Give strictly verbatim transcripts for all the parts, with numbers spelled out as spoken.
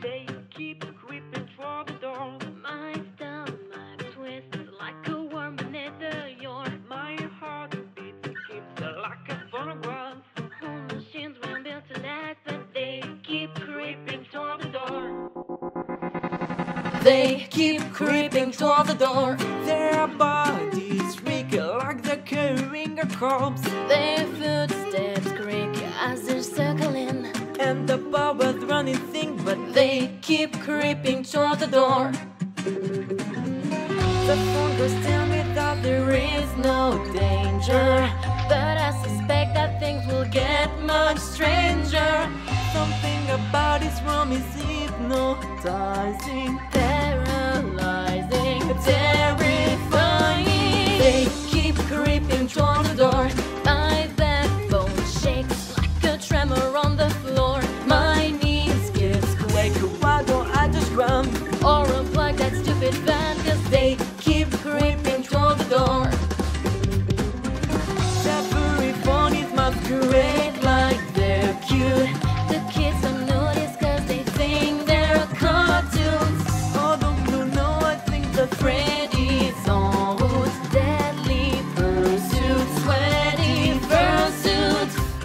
They keep creeping through the door. My stomach twists like a worm beneath the yard. My heart beats keeps like a phonograph. Home machines weren't built to last, but they keep creeping through the door. They keep creeping toward the door. Their bodies reek like they're carrying a corpse. Their footsteps creak as they're circling, and the power's running thing, but they keep creeping toward the door. the fungers tell me that there is no danger, but I suspect that things will get much stranger. Something about this room is hypnotizing, paralyzing, terrifying. They keep creeping toward the door. My backbone shakes like a tremor on the floor. My knees give quake. Why don't I just run or unplug that stupid fan? Cause they keep creeping toward the door. Every phone is masquerade like they're cute. The kids don't notice cause they think they're cartoons. Oh, don't you know, I think the Freddy's on who's deadly pursuit, sweaty fursuit.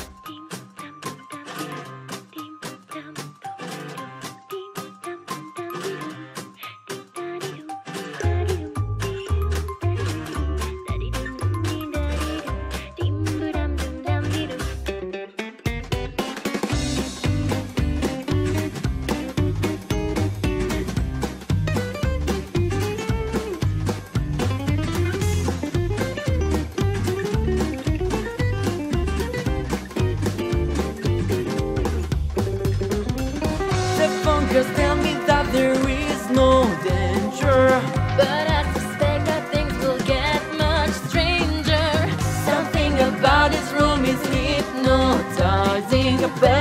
Just tell me that there is no danger, but I suspect that things will get much stranger. something about this room is hypnotizing.